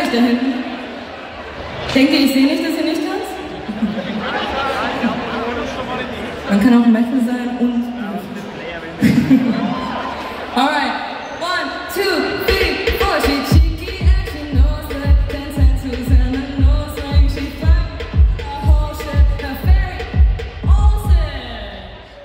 da hinten. Denkt ihr, ich sehe nicht, dass ihr nicht tanzt? Man kann auch Metal sein und... Alright, 1, 2, 3, 4. She cheeky and she knows it. 10 tattoos and a nose ring. She fine, a whole shit, a fairy, owns it.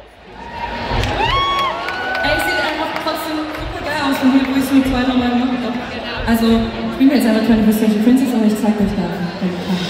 Ey, sieht einfach trotzdem super geil aus von hier, wo ich es nur 2 Mal gemacht habe. Also, ich bin mir jetzt einfach keine Special Princess, aber ich zeig euch da, wenn ich kann.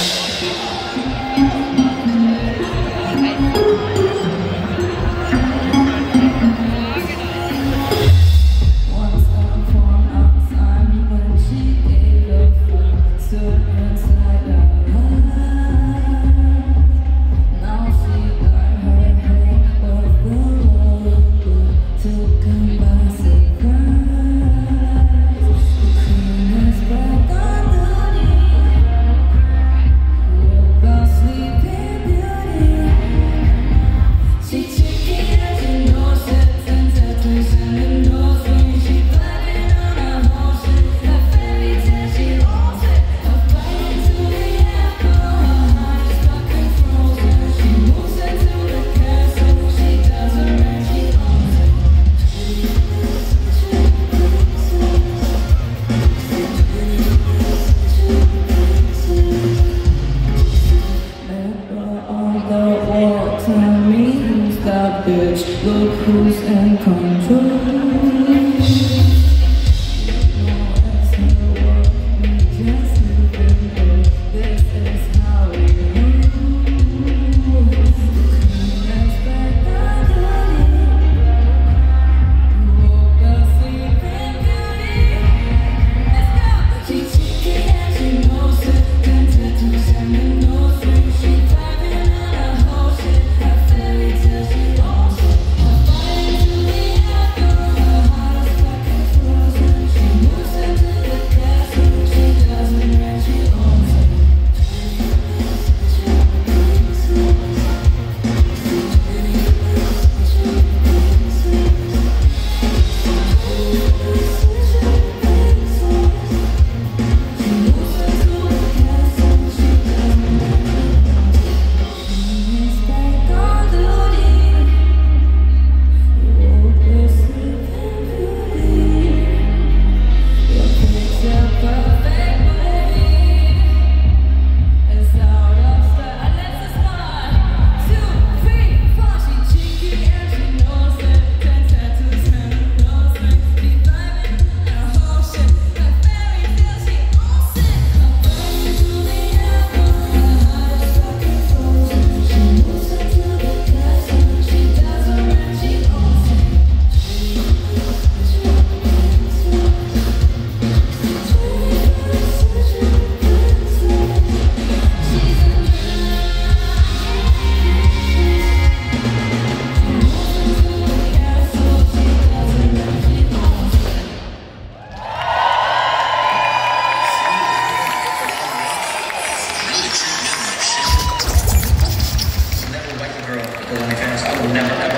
Bitch, look who's in control. I will never